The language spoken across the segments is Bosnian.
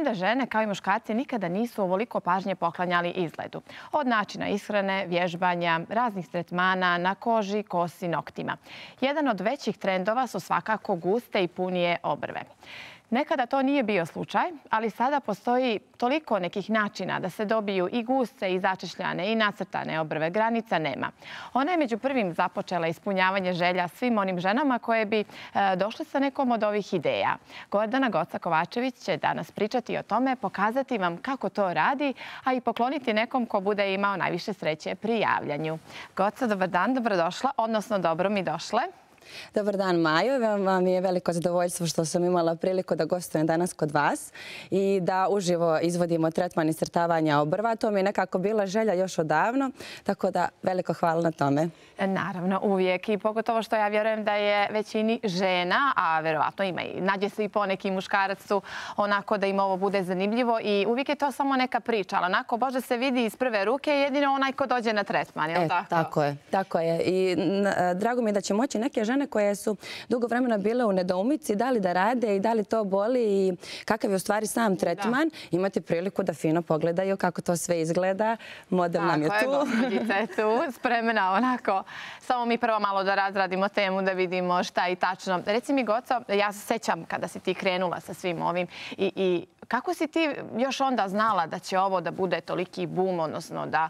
Da žene, kao i muškarci, nikada nisu ovoliko pažnje poklanjali izgledu. Od načina ishrane, vježbanja, raznih tretmana na koži, kosi, noktima. Jedan od većih trendova su svakako guste i punije obrve. Nekada to nije bio slučaj, ali sada postoji toliko nekih načina da se dobiju i guste, i začešljane, i nacrtane obrve. Granica nema. Ona je među prvim započela ispunjavanje želja svim onim ženama koje bi došle sa nekom od ovih ideja. Gordana Goca-Kovačević će danas pričati o tome, pokazati vam kako to radi, a i pokloniti nekom ko bude imao najviše sreće pri javljanju. Goca, dobar dan, dobrodošla, odnosno dobro mi došle. Dobar dan, Majo. Vam je veliko zadovoljstvo što sam imala priliku da gostujem danas kod vas i da uživo izvodimo tretman iscrtavanja obrva. To mi je nekako bila želja još odavno, tako da veliko hvala na tome. Naravno, uvijek. I pogotovo što ja vjerujem da je većini žena, a verovatno nađe se i poneki muškarac su onako da im ovo bude zanimljivo i uvijek je to samo neka priča, ali onako Bože se vidi iz prve ruke jedino onaj ko dođe na tretman, je li tako? Tako je. I drago mi je da će moći neke žene koje su dugo vremena bile u nedoumici da li da rade i da li to boli i kakav je u stvari sam tretman, imati priliku da fino pogledaju kako to sve izgleda. Model nam je tu. Tako je, gospođica je tu, spremna onako. Samo mi prvo malo da razradimo temu, da vidimo šta i tačno. Reci mi, Goco, ja se sećam kada si ti krenula sa svim ovim i kako si ti još onda znala da će ovo da bude toliki boom, odnosno da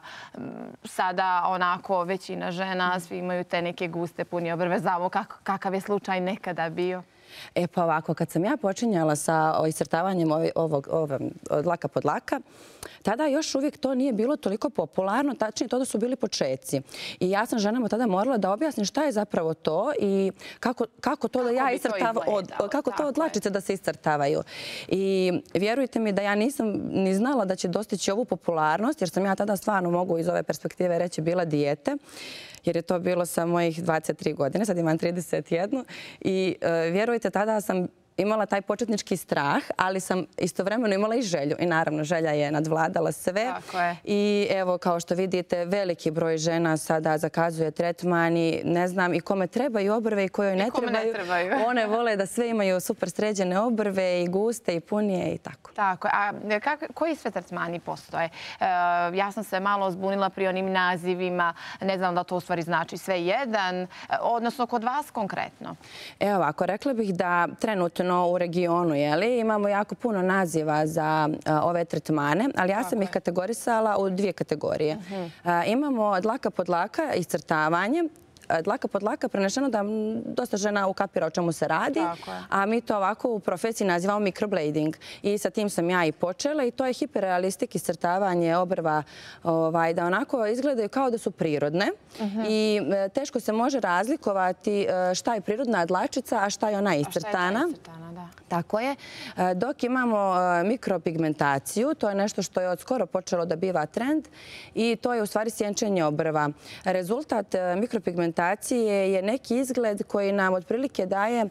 sada onako većina žena, svi imaju te neke guste punije obrve, znamo kakav je slučaj nekada bio? Pa ovako, kad sam ja počinjala sa iscrtavanjem ovog dlaka pod dlaka, tada još uvijek to nije bilo toliko popularno, tačnije to da su bili počeci. I ja sam ženama tada morala da objasnim šta je zapravo to i kako to da ja iscrtavam, kako to od dlačice da se iscrtavaju. I vjerujte mi da ja nisam ni znala da će dostići ovu popularnost, jer sam ja tada stvarno, mogu iz ove perspektive reći, bila dijete. Jer je to bilo sa mojih 23 godine, sad imam 31. I vjerujte, tada sam imala taj početnički strah, ali sam istovremeno imala i želju. I naravno, želja je nadvladala sve. I evo, kao što vidite, veliki broj žena sada zakazuje tretman i ne znam i kome trebaju obrve i kojoj ne trebaju. One vole da sve imaju super sređene obrve i guste i punije i tako. Tako. A koji sve tretmani postoje? Ja sam se malo zbunila pri onim nazivima. Ne znam da to u stvari znači sve jedan, odnosno kod vas konkretno. Evo ovako, rekla bih da trenutno u regionu imamo jako puno naziva za ove tretmane, ali ja sam ih kategorisala u dvije kategorije. Imamo dlaka pod dlaka, iscrtavanje. Dlaka pod dlaka prenešeno da dosta žena ukapira o čemu se radi, a mi to ovako u profesiji nazivamo microblading. I sa tim sam ja i počela i to je hiperrealistik iscrtavanje obrva da onako izgledaju kao da su prirodne i teško se može razlikovati šta je prirodna dlačica, a šta je ona iscrtana. Tako je. Dok imamo mikropigmentaciju, to je nešto što je od skoro počelo da biva trend i to je u stvari sjenčenje obrva. Rezultat mikropigmentacije je neki izgled koji nam otprilike daje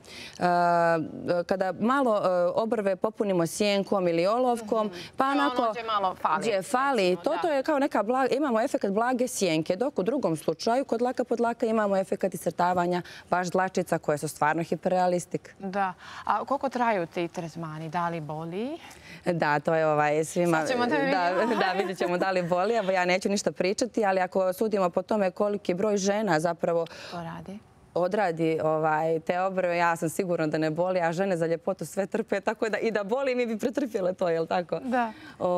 kada malo obrve popunimo sjenkom ili olovkom, pa onako gdje fali. To je kao neka imamo efekt blage sjenke, dok u drugom slučaju kod dlaka pod dlaka imamo efekt iscrtavanja baš dlačica koje su stvarno hiperrealistik. Da. A koliko traju ti tretmani? Da li boli? Da, to je svima... Sad ćemo da vidimo. Da, vidjet ćemo da li boli. Evo, ja neću ništa pričati, ali ako sudimo po tome koliki broj žena zapravo odradi te obrve, ja sam sigurna da ne boli, a žene za ljepotu sve trpe, tako da i da boli mi bi pretrpjele to, je li tako? Da.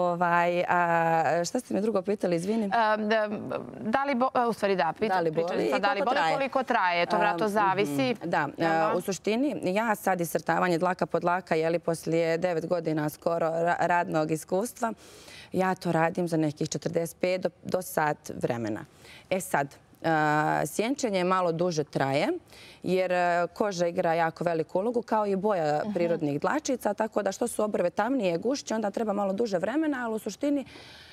Šta ste me drugo pitali, izvini? Da li boli, u stvari da, da li boli koliko traje, to vratno zavisi. Da, u suštini ja sad iscrtavanje dlaka pod dlaka, poslije 9 godina skoro radnog iskustva, ja to radim za nekih 45 do sat vremena. Sad, sjenčenje malo duže traje jer koža igra jako veliku ulogu kao i boja prirodnih dlačica, tako da što su obrve tamnije, gušće, onda treba malo duže vremena, ali u suštini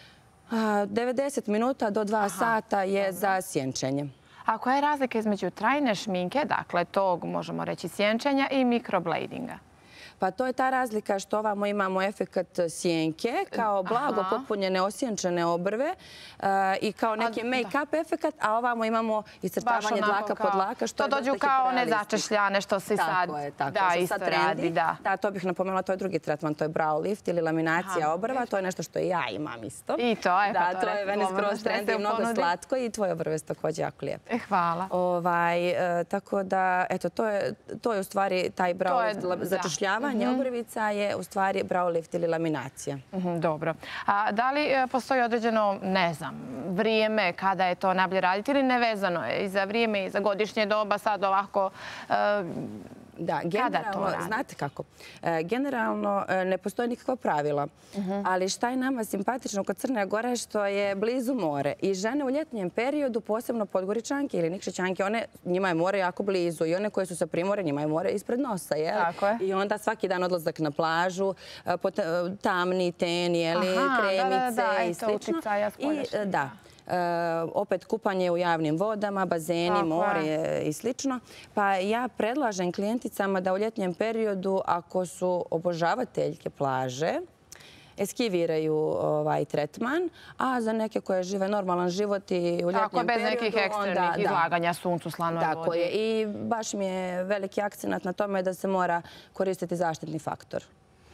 90 minuta do 2 sata je za sjenčenje. A koja je razlika između trajne šminke, dakle tog možemo reći sjenčenja i mikrobladinga? Pa to je ta razlika što ovamo imamo efekat sjenke, kao blago potpunjene osjenčene obrve i kao neki make-up efekat, a ovamo imamo iscrtavanje dlaka pod dlaka. To dođu kao one začešljane što se sad isto radi. Da, to bih napomenula, to je drugi tretman, to je brow lift ili laminacija obrva, to je nešto što i ja imam isto. I to je. Da, to je meni skroz trendi, mnogo slatko i tvoje obrve su također jako lijepe. Hvala. Tako da, eto, to je u stvari taj brow lift, začešljavanje obrvica je u stvari brow lift ili laminacija. Dobro. A da li postoji određeno, ne znam, vrijeme kada je to najbolje raditi ili nevezano je i za vrijeme i za godišnje doba sad ovako? Da, generalno, znate kako, generalno ne postoji nikakva pravila, ali šta je nama simpatično kod Crne Gore što je blizu more i žene u ljetnjem periodu, posebno Podgoričanke ili Nikšićanke, njima je more jako blizu i one koje su sa primore, njima je more ispred nosa, jel? I onda svaki dan odlazak na plažu, tamni ten, kremice i slično. I da, opet kupanje u javnim vodama, bazeni, more i slično. Pa ja predlažem klijenticama da u ljetnjem periodu, ako su obožavateljke plaže, eskiviraju ovaj tretman, a za neke koje žive normalan život i u ljetnjem periodu... Tako, bez nekih ekstremnih izlaganja suncu, slanoj vodi. Tako je. I baš mi je veliki akcenat na tome da se mora koristiti zaštitni faktor.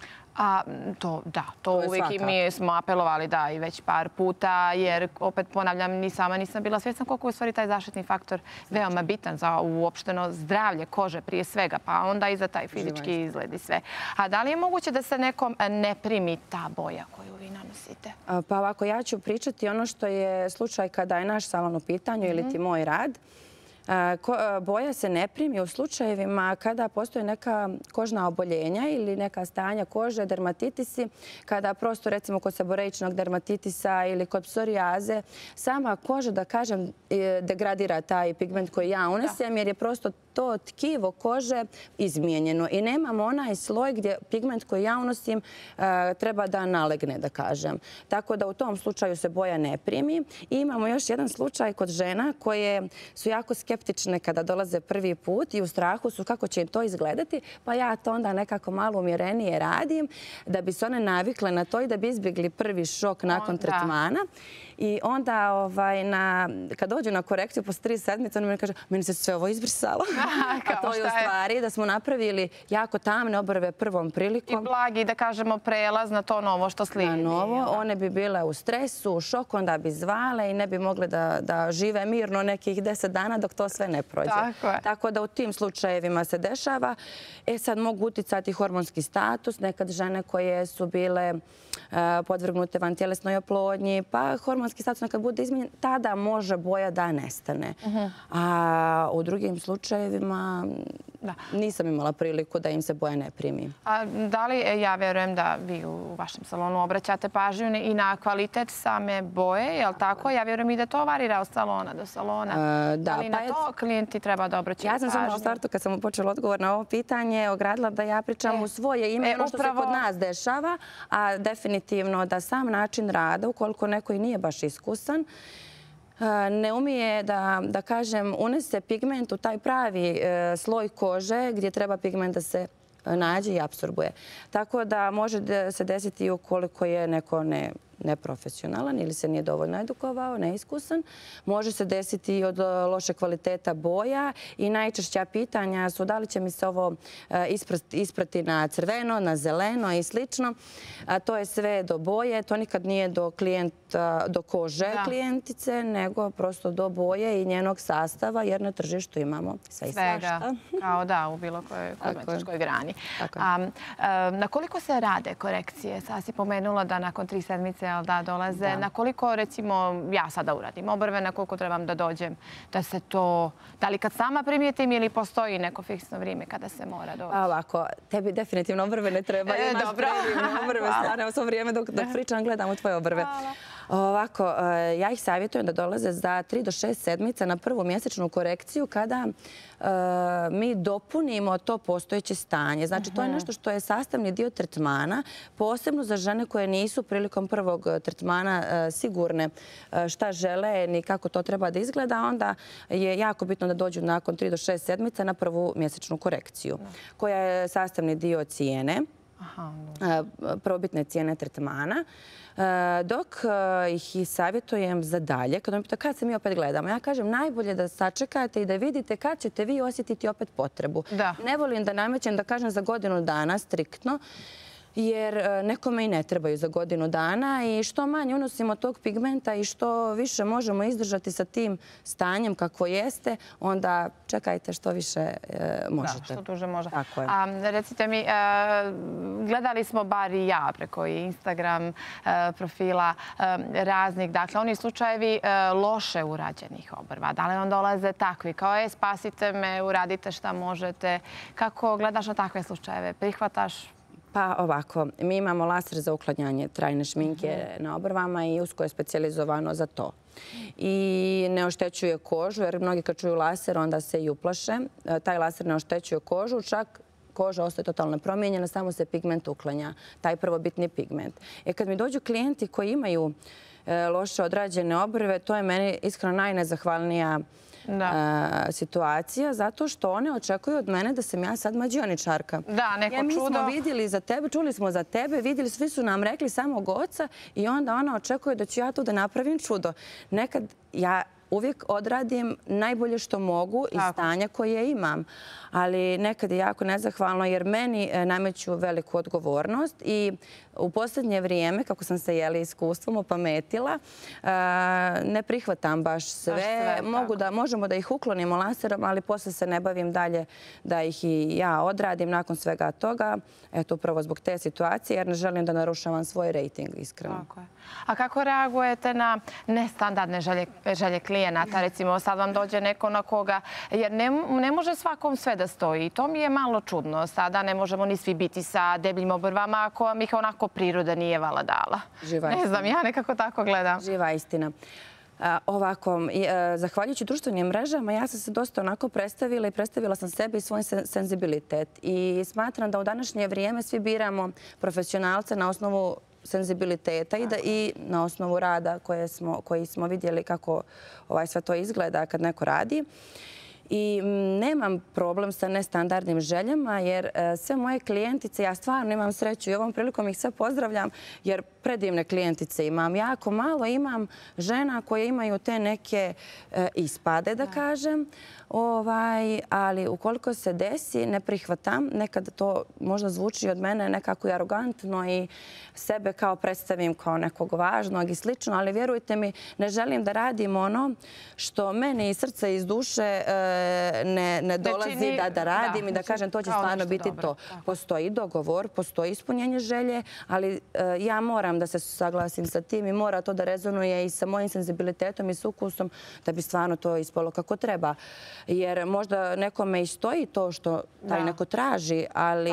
To uvijek i mi smo apelovali da i već par puta, jer opet ponavljam, ni sama nisam bila svjesna koliko je u stvari taj zaštitni faktor veoma bitan za uopšteno zdravlje kože prije svega, pa onda i za taj fizički izgled i sve. A da li je moguće da se nekom ne primi ta boja koju vi nanosite? Pa ovako, ja ću pričati ono što je slučaj kada je naš salon u pitanju ili ti moj rad. Boja se ne primi u slučajevima kada postoje neka kožna oboljenja ili neka stanja kože, dermatitisi, kada prosto recimo kod seboreičnog dermatitisa ili kod psorijaze, sama koža, da kažem, degradira taj pigment koji ja unesem jer je prosto to tkivo kože izmijenjeno i nemamo onaj sloj gdje pigment koji ja unosim treba da nalegne, da kažem. Tako da u tom slučaju se boja ne primi. I imamo još jedan slučaj kod žena koje su jako skeptične kada dolaze prvi put i u strahu su kako će im to izgledati, pa ja to onda nekako malo umjerenije radim da bi se one navikle na to i da bi izbjegli prvi šok nakon tretmana. I onda kad dođu na korekciju posle 3 sedmice, ona mi kaže, meni se sve ovo izbrisalo. A to je u stvari da smo napravili jako tamne obrve prvom prilikom. I blagi, da kažemo, prelaz na to novo što slijedi. Na novo. One bi bile u stresu, u šoku, onda bi zvale i ne bi mogle da žive mirno nekih 10 dana dok to sve ne prođe. Tako da u tim slučajevima se dešava. Sad mogu uticati hormonski status. Nekad žene koje su bile podvrgnute vantjelesnoj oplodnji, pa hormonski status nekad bude izmijenjen, tada može boja da nestane. A u drugim slučajevima nisam imala priliku da im se boja ne primi. A da li, ja vjerujem da vi u vašem salonu obraćate pažnju i na kvalitet same boje, je li tako? Ja vjerujem i da to varira od salona do salona. Da li na to klijenti treba da obraćaju pažnju? Ja sam samo u startu, kad sam počela odgovor na ovo pitanje, ogradila da ja pričam u svoje ime, ono što se kod nas dešava, a definitivno da sam način rada, ukoliko neko i nije baš iskusan, ne umije da kažem, unese pigment u taj pravi sloj kože gdje treba pigment da se nađe i apsorbuje. Tako da može se desiti ukoliko je neko neprofesionalan ili se nije dovoljno edukovao, neiskusan. Može se desiti i od loše kvaliteta boja i najčešća pitanja su da li će mi se ovo isprati na crveno, na zeleno i slično. To je sve do boje, to nikad nije do kože klijentice, nego prosto do boje i njenog sastava, jer na tržištu imamo sve i svašta. Kao da, u bilo kojoj kozmetičkoj grani. Na koliko se rade korekcije? Sad si pomenula da nakon 3 sedmice da dolaze. Na koliko, recimo, ja sada uradim obrve, na koliko trebam da dođem da se to... Da li kad sama primijetim ili postoji neko fiksno vrijeme kada se mora doći? Ovako, tebi definitivno obrve ne treba. Imaš predivne obrve, stvarno, svo vrijeme dok pričam gledam u tvoje obrve. Ovako, ja ih savjetujem da dolaze za 3 do 6 sedmica na prvu mjesečnu korekciju kada mi dopunimo to postojeće stanje. Znači, to je nešto što je sastavni dio tretmana, posebno za žene koje nisu prilikom prvog tretmana sigurne šta žele ni kako to treba da izgleda. Onda je jako bitno da dođu nakon 3 do 6 sedmica na prvu mjesečnu korekciju, koja je sastavni dio cijene, prvobitne cijene tretmana. Dok ih savjetujem za dalje, kada mi pita kad se mi opet gledamo, ja kažem najbolje da sačekate i da vidite kad ćete vi osjetiti opet potrebu. Ne volim da namećem, da kažem za godinu dana striktno, jer nekome i ne trebaju za godinu dana i što manje unosimo tog pigmenta i što više možemo izdržati sa tim stanjem kako jeste, onda čekajte što više možete. Da, što duže može. Tako je. Recite mi, gledali smo bar i ja preko Instagram profila raznih, dakle, oni slučajevi loše urađenih obrva. Da li vam dolaze takvi? Kao spasite me, uradite šta možete. Kako gledaš na takve slučajeve? Prihvataš? Pa ovako, mi imamo laser za uklanjanje trajne šminke na obrvama i usko je specijalizovano za to. I ne oštećuje kožu, jer mnogi kad čuju laser onda se i uplaše. Taj laser ne oštećuje kožu, čak koža ostaje totalno promijenjena, samo se pigment uklanja, taj prvobitni pigment. Kad mi dođu klijenti koji imaju loše odrađene obrve, to je meni iskreno najnezahvalnija situacija, zato što one očekuju od mene da sam ja sad mađioničarka. Da, neko čudo. Mi smo vidjeli za tebe, čuli smo za tebe, vidjeli, svi su nam rekli samog oca i onda ona očekuje da ću ja tu da napravim čudo. Nekad ja uvijek odradim najbolje što mogu iz stanja koje imam. Ali nekad je jako nezahvalno jer meni nameću veliku odgovornost i u posljednje vrijeme, kako sam se iskustvom opametila, ne prihvatam baš sve. Možemo da ih uklonimo laserom, ali posle se ne bavim dalje da ih i ja odradim nakon svega toga. Eto, upravo zbog te situacije, jer ne želim da narušavam svoj rejting, iskreno. A kako reagujete na nestandardne želje klijenata? Recimo, sad vam dođe neko na koga, jer ne može svakom sve da stoji. I to mi je malo čudno. Sada ne možemo ni svi biti sa debljim obrvama ako vam ih onako priroda nije vala dala. Ne znam, ja nekako tako gledam. Živa istina. Ovako, zahvaljujući društvenim mrežama, ja sam se dosta onako predstavila i predstavila sam sebe i svoj senzibilitet. I smatram da u današnje vrijeme svi biramo profesionalce na osnovu senzibiliteta i na osnovu rada koji smo vidjeli kako sve to izgleda kad neko radi. I nemam problem sa nestandardnim željama jer sve moje klijentice, ja stvarno imam sreću i ovom prilikom ih sve pozdravljam jer predivne klijentice imam. Jako malo imam žena koje imaju te neke ispade, da kažem. Ali ukoliko se desi, ne prihvatam. Nekad to možda zvuči od mene nekako i arogantno i sebe kao predstavim kao nekog važnog i slično, ali vjerujte mi, ne želim da radim ono što meni iz srca i iz duše ne dolazi da radim i da kažem to će stvarno biti to. Postoji dogovor, postoji ispunjenje želje, ali ja moram da se saglasim sa tim i mora to da rezonuje i sa mojim senzibilitetom i s ukusom da bi stvarno to ispalo kako treba. Jer možda nekome i stoji to što taj neko traži, ali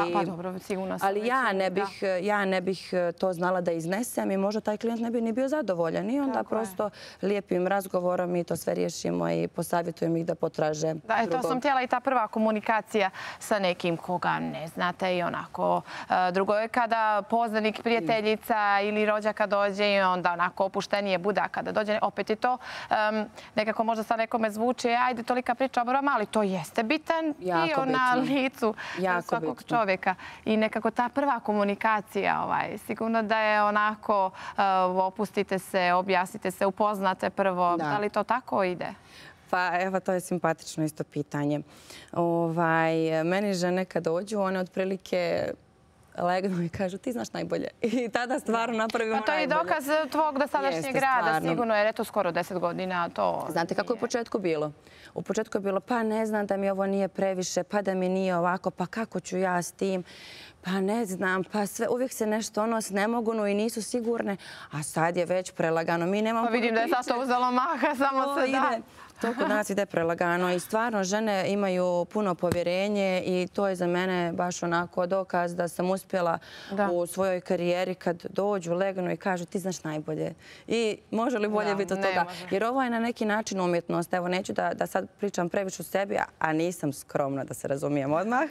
ja ne bih to znala da iznesem i možda taj klijent ne bi ni bio zadovoljan. I onda prosto lijepim razgovorom mi to sve riješimo i posavjetujem ih da potraže drugog. To sam htjela i ta prva komunikacija sa nekim koga ne znate i onako. Drugo je kada poznanik, prijateljica ili rođaka dođe i onda onako opuštenije buda kada dođe. Opet je to nekako možda sa nekome zvuči, ajde tolika priča o obrvama, ali to jeste bitan dio na licu svakog čovjeka. I nekako ta prva komunikacija, sigurno da je onako opustite se, objasnite se, upoznate prvo. Da li to tako ide? Pa evo, to je simpatično isto pitanje. Meni žene kad dođu, one otprilike legnu i kažu ti znaš najbolje. I tada stvarno napravimo najbolje. Pa to je dokaz tvog dosadašnjeg rada, sigurno, jer je to skoro 10 godina. Znate kako je u početku bilo? U početku je bilo pa ne znam da mi ovo nije previše, pa da mi nije ovako, pa kako ću ja s tim? Pa ne znam, pa sve, uvijek se nešto snemogunu i nisu sigurne, a sad je već prelagano. Pa vidim da je sad to uzelo maha, samo se da. To kod nas ide prelagano i stvarno žene imaju puno povjerenje i to je za mene baš onako dokaz da sam uspjela u svojoj karijeri kad dođu, legnu i kažu ti znaš najbolje. I može li bolje biti od toga? Jer ovo je na neki način umjetnost. Evo, neću da sad pričam previše o sebi, a nisam skromna da se razumijem odmah.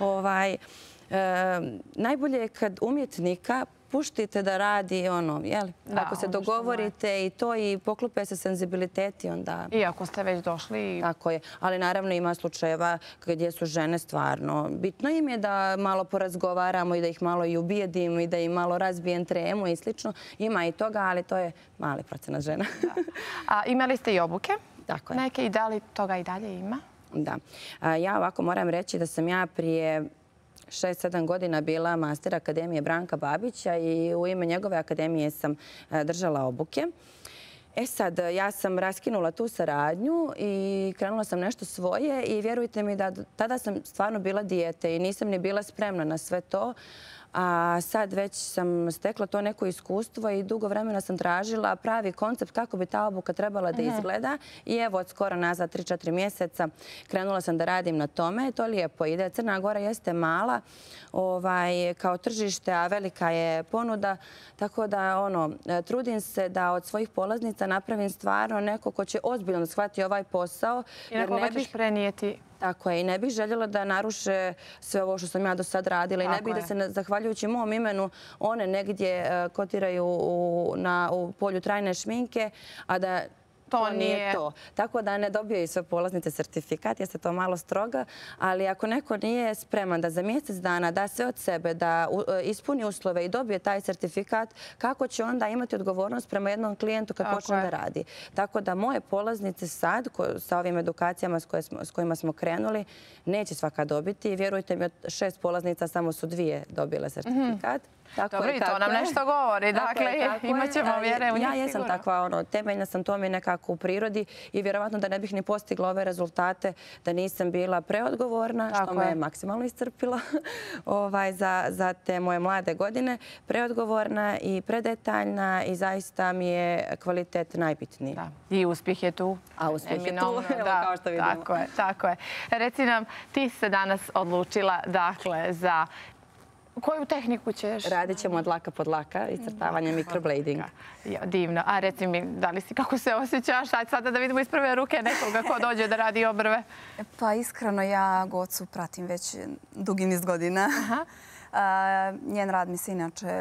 Najbolje je kad umjetnika puštite da radi ono, jel? Ako se dogovorite i to i poklope se senzibiliteti, onda... Iako ste već došli... Tako je. Ali naravno ima slučajeva gdje su žene stvarno. Bitno im je da malo porazgovaramo i da ih malo i ubijedimo i da im malo razbijem tremu i slično. Ima i toga, ali to je mali procenat žena. A imali ste i obuke? Tako je. Neke i da li toga i dalje ima? Da. Ja ovako moram reći da sam ja prije 6-7 godina bila master Akademije Branka Babića i u ime njegove akademije sam držala obuke. Sad, ja sam raskinula tu saradnju i krenula sam nešto svoje i vjerujte mi da tada sam stvarno bila dijete i nisam ni bila spremna na sve to. A sad već sam stekla to neko iskustvo i dugo vremena sam tražila pravi koncept kako bi ta obuka trebala da izgleda. I evo od skoro nazad 3-4 mjeseca krenula sam da radim na tome. To lijepo ide. Crna Gora jeste mala kao tržište, a velika je ponuda. Tako da trudim se da od svojih polaznica napravim stvarno neko ko će ozbiljno shvatiti ovaj posao. I na koga ćeš prenijeti? Tako je. I ne bih željela da naruše sve ovo što sam ja do sad radila i ne bih da se, zahvaljujući mom imenu, one negdje kotiraju u polju trajne šminke, a da to nije to. Tako da ne dobijaju sve polaznice sertifikat, jeste to malo stroga, ali ako neko nije spreman da za mjesec dana da sve od sebe, da ispuni uslove i dobije taj sertifikat, kako će onda imati odgovornost prema jednom klijentu kad počne da radi. Tako da moje polaznice sad, sa ovim edukacijama s kojima smo krenuli, neće svaka dobiti. Vjerujte mi, od 6 polaznica samo su 2 dobile sertifikat. Dobro, i to nam nešto govori. Dakle, imat ćemo vjere u njih sigurno. Ja jesam takva, temeljna sam tome nekako u prirodi i vjerovatno da ne bih ni postigla ove rezultate da nisam bila preodgovorna, što me je maksimalno iscrpilo za te moje mlade godine. Preodgovorna i predetaljna i zaista mi je kvalitet najbitniji. I uspjeh je tu. A uspjeh je tu, kao što vidimo. Tako je. Reci nam, ti se danas odlučila, dakle, za... Koju tehniku ćeš? Radit ćemo od laka pod laka i crtavanje mikroblading. Divno. A reci mi, kako se osjećaš? Ajde sada da vidimo iz prve ruke nekoga ko dođe da radi obrve. Pa iskreno ja Gocu pratim već dugi niz godina. Njen rad mi se inače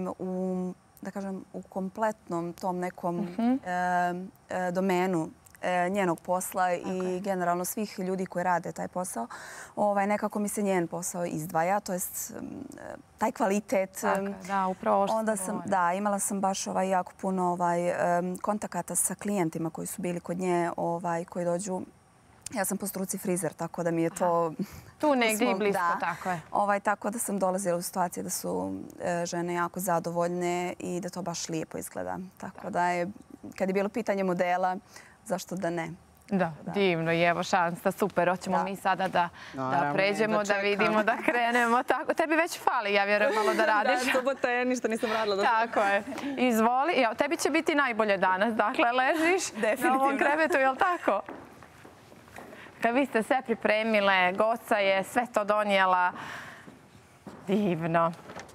u kompletnom tom nekom domenu njenog posla i generalno svih ljudi koji rade taj posao, nekako mi se njen posao izdvaja, to jest taj kvalitet. Da, upravo što se govori. Da, imala sam baš jako puno kontakata sa klijentima koji su bili kod nje, koji dođu. Ja sam po struci frizer, tako da mi je to... Tu negdje i blisko, tako je. Tako da sam dolazila u situacije da su žene jako zadovoljne i da to baš lijepo izgleda. Tako da je, kad je bilo pitanje modela, zašto da ne? Da, divno i evo šansa, super. Hoćemo mi sada da pređemo, da vidimo, da krenemo. Tebi već fali, ja vjerujem, malo da radiš. Da, subota je, ništa nisam radila. Tako je. Izvoli. Tebi će biti najbolje danas. Dakle, ležiš na ovom krevetu, je li tako? Vi ste sve pripremile, Goca je sve to donijela. Divno.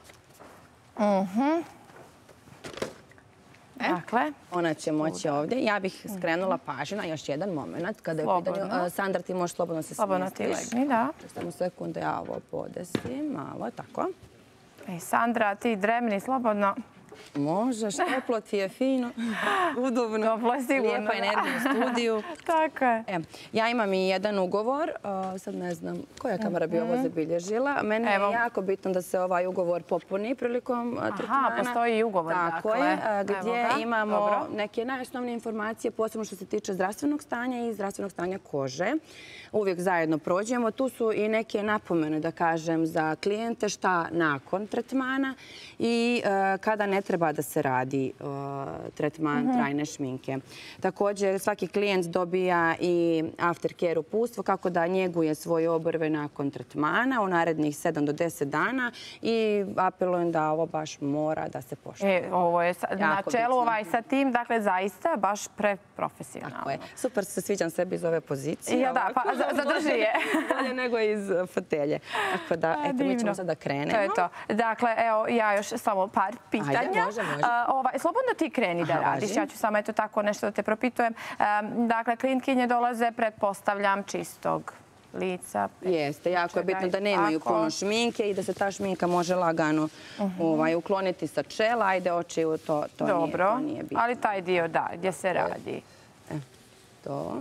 Dakle. Ona će moći ovdje. Ja bih skrenula pažnju na još jedan moment. Kada je u pitanju, Sandra, ti možeš slobodno se smjestiš. Slobodno ti legni, da. Samo sekunde, ja ovo podesim. Malo, tako. Sandra, ti dremni slobodno. Možeš, toplo ti je, fino, udobno. Toplo je sigurno. Lijepa energija u studiju. Tako je. Ja imam i jedan ugovor. Sad ne znam koja kamera bi ovo zabilježila. Mene je jako bitno da se ovaj ugovor popuni prilikom tretmana. Aha, postoji i ugovor. Tako je, gdje imamo neke najosnovnije informacije, posebno što se tiče zdravstvenog stanja i zdravstvenog stanja kože. Uvijek zajedno prođemo. Tu su i neke napomene, da kažem, za klijente šta nakon tretmana i kada ne treba da se radi tretman trajne šminke. Također, svaki klijent dobija i aftercare uputstvo kako da njeguje svoje obrve nakon tretmana u narednih 7 do 10 dana i apelujem da ovo baš mora da se poštuje. Ovo je na čelu sa tim, dakle, zaista baš preprofesionalno. Tako je. Super se sviđam sebi iz ove pozicije. Ja, da, pa zadrži je. Bolje nego iz fotelje. Tako da, eto, mi ćemo sad da krenemo. To je to. Dakle, evo, ja još samo par pitanja. Ajde, može. Slobodno ti kreni da radiš. Ja ću samo eto tako nešto da te propitujem. Dakle, klijentkinje dolaze, pretpostavljam, čistog lica. Jeste, jako je bitno da nemaju puno šminke i da se ta šminka može lagano ukloniti sa čela. Ajde, oči, to nije bitno. Ali taj dio, da, gdje se radi. To.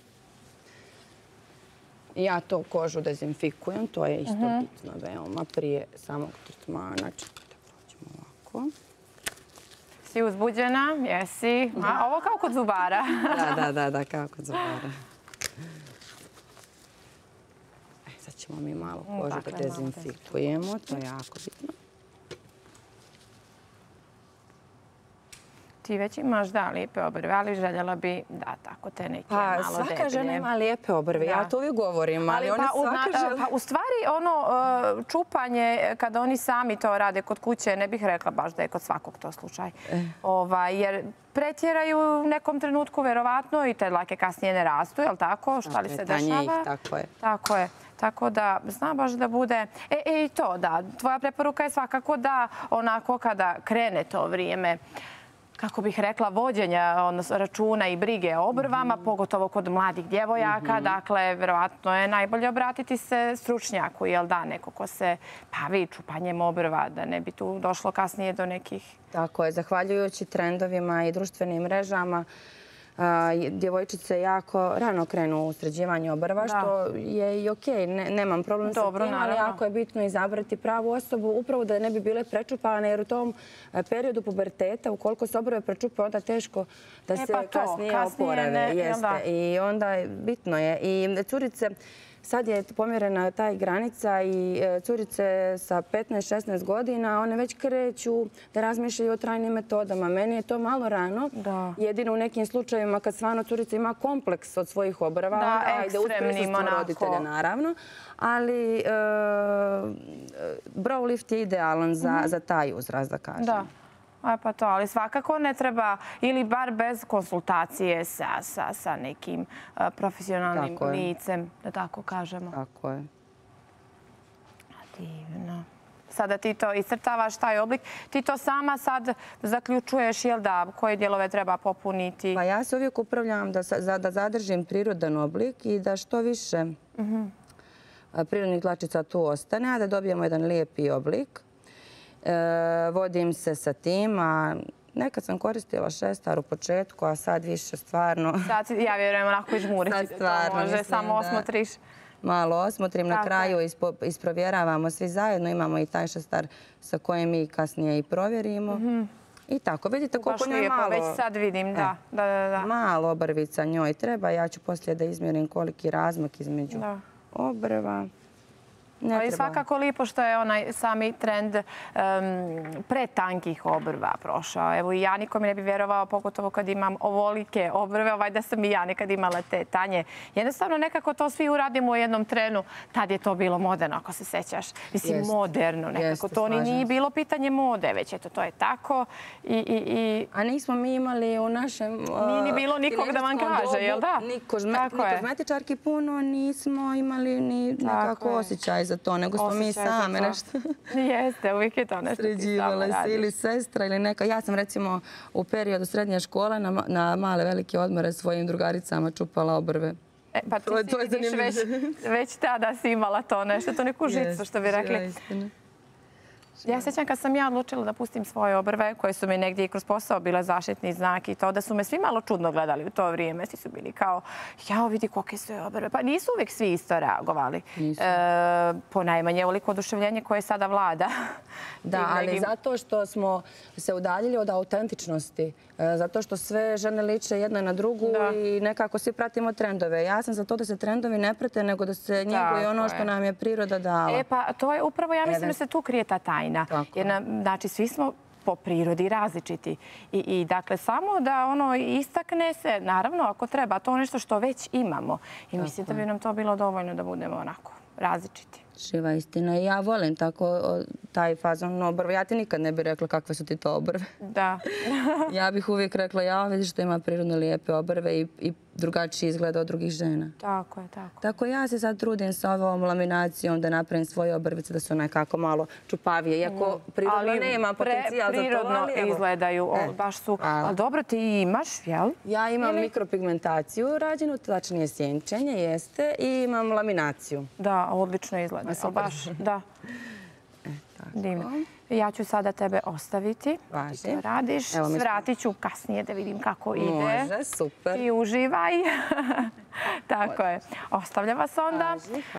Ja to kožu dezinfikujem, to je isto bitno veoma prije samog tretmana. Čekaj da prođemo ovako. Si uzbuđena? Jesi? Ovo kao kod zubara. Da, kao kod zubara. Sad ćemo mi malo kožu da dezinfikujemo, to je jako bitno. Ti već imaš, da, lijepe obrve, ali željela bi da tako te neke malo deblje. Svaka žena ima lijepe obrve, ja to uvijek govorim, ali one svaka žena... U stvari, čupanje, kada oni sami to rade kod kuće, ne bih rekla baš da je kod svakog to slučaj. Jer pretjeraju u nekom trenutku, verovatno, i te dlake kasnije ne rastu, je li tako? Šta li se dešava? Tako je. Tako je. Tako da zna baš da bude... I to, da. Tvoja preporuka je svakako da onako kada krene to vrijeme, kako bih rekla, vođenja računa i brige o obrvama, pogotovo kod mladih djevojaka. Dakle, verovatno je najbolje obratiti se stručnjaku, jel da, neko ko se bavi čupanjem obrva, da ne bi tu došlo kasnije do nekih... Tako je, zahvaljujući trendovima i društvenim mrežama, djevojčice jako rano krenu u sređivanje obrva, što je i okej, nemam problem sa tim, ali jako je bitno izabrati pravu osobu, upravo da ne bi bile prečupane, jer u tom periodu puberteta, ukoliko se obrve prečupe, onda teško da se kasnije oporave. I onda bitno je. I curice, sad je pomjerena taj granica i curice sa 15-16 godina, one već kreću da razmišljaju o trajnim metodama. Meni je to malo rano. Jedino u nekim slučajevima kad stvarno curica ima kompleks od svojih obrva, onda ajde uz prisustvo roditelja naravno. Ali brow lift je idealan za taj uzrast, da kažem. Da. Pa to, ali svakako ne treba, ili bar bez konsultacije sa nekim profesionalnim licem, da tako kažemo. Tako je. Divno. Sada ti to iscrtavaš, taj oblik. Ti to sama sad zaključuješ, jel da, koje dijelove treba popuniti? Pa ja se uvijek upravljam da zadržim prirodan oblik i da što više prirodnih dlačica tu ostane, a da dobijemo jedan lijepi oblik. Vodim se sa tim, a nekad sam koristila šestar u početku, a sad više stvarno... Sad ja vjerujem onako izmuriti. Sad stvarno može, samo osmotriš. Malo osmotrim, na kraju isprovjeravamo svi zajedno. Imamo i taj šestar sa kojim mi kasnije i provjerimo. I tako, vidite koliko njoj malo... Već sad vidim, da. Malo obrvica njoj treba. Ja ću poslije da izmjerim koliki razmak između obrva. Ali svakako lijepo što je onaj sami trend pretankih obrva prošao. Evo i ja nikome ne bi vjerovao, pogotovo kad imam ovolike obrve, da sam i ja nekad imala te tanje. Jednostavno nekako to svi uradimo u jednom trenu. Tad je to bilo moderno, ako se sećaš. Mislim, moderno nekako. To nije bilo pitanje mode, već eto, to je tako. A nismo mi imali u našem... Nije ni bilo nikog da vam kaže, jel da? Ni kozmetičarki puno nismo imali ni nekako osjećaj za to, nego smo mi same nešto... Jeste, uvijek je to nešto ti samo radiš. Ili sestra ili neka. Ja sam recimo u periodu srednje škole na male velike odmore svojim drugaricama čupala obrve. Pa ti si vidiš već tada si imala to nešto, to neku žicu što bi rekli. Ja sjećam kad sam ja odlučila da pustim svoje obrve, koje su mi negdje i kroz posao bile zaštitni znak i to, da su me svi malo čudno gledali u to vrijeme. Svi su bili kao, jao vidi kolike su obrve. Pa nisu uvijek svi isto reagovali. Po najmanje ovoliko oduševljenje koje sada vlada. Da, ali zato što smo se udaljili od autentičnosti. Zato što sve žene liče jedna na drugu i nekako svi pratimo trendove. Ja sam za to da se trendovi ne prate, nego da se njeguje ono što nam je priroda dala. Pa to je upravo, ja mislim da se tu krije ta tajna. Jer, znači, svi smo po prirodi različiti. I dakle, samo da ono istakne se, naravno, ako treba, to je nešto što već imamo. I mislim da bi nam to bilo dovoljno da budemo onako različiti. Živa istina. Ja volim tako taj fazon obrve. Ja ti nikad ne bih rekla kakve su ti to obrve. Da. Ja bih uvijek rekla, ja vidiš da ima prirodno lijepe obrve i drugačiji izgled od drugih žena. Tako je, tako. Tako ja se sad trudim sa ovom laminacijom da napravim svoje obrvice da su nekako malo čupavije. Iako prirodno nema potencijal za to. Prirodno izgledaju, baš su. Ali dobro, ti imaš, jel? Ja imam mikropigmentaciju rađenu, tačnije sjenčenje, jeste, i imam laminaciju. Da, odlično izgleda. Baš, da. Divno. Ja ću sada tebe ostaviti. Važi. Ti to radiš. Svratit ću kasnije da vidim kako ide. Može, super. I uživaj. Tako je. Ostavljam vas onda.